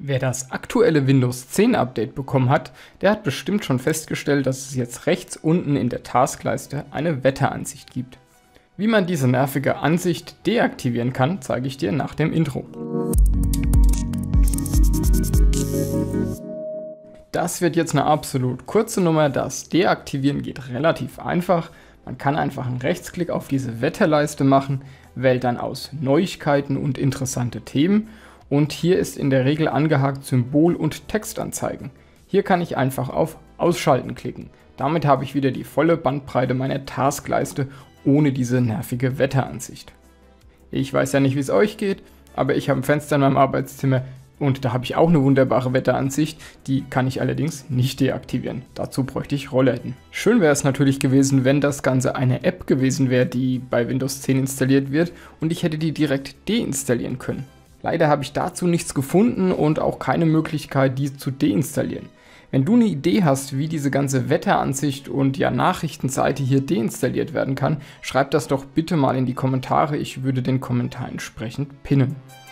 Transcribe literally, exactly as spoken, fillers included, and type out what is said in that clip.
Wer das aktuelle Windows zehn Update bekommen hat, der hat bestimmt schon festgestellt, dass es jetzt rechts unten in der Taskleiste eine Wetteransicht gibt. Wie man diese nervige Ansicht deaktivieren kann, zeige ich dir nach dem Intro. Das wird jetzt eine absolut kurze Nummer, das Deaktivieren geht relativ einfach. Man kann einfach einen Rechtsklick auf diese Wetterleiste machen, wählt dann aus Neuigkeiten und interessante Themen und hier ist in der Regel angehakt Symbol- und Textanzeigen. Hier kann ich einfach auf Ausschalten klicken. Damit habe ich wieder die volle Bandbreite meiner Taskleiste ohne diese nervige Wetteransicht. Ich weiß ja nicht, wie es euch geht, aber ich habe ein Fenster in meinem Arbeitszimmer und da habe ich auch eine wunderbare Wetteransicht, die kann ich allerdings nicht deaktivieren. Dazu bräuchte ich Rollläden. Schön wäre es natürlich gewesen, wenn das Ganze eine App gewesen wäre, die bei Windows zehn installiert wird und ich hätte die direkt deinstallieren können. Leider habe ich dazu nichts gefunden und auch keine Möglichkeit, die zu deinstallieren. Wenn du eine Idee hast, wie diese ganze Wetteransicht und ja Nachrichtenseite hier deinstalliert werden kann, schreib das doch bitte mal in die Kommentare, ich würde den Kommentar entsprechend pinnen.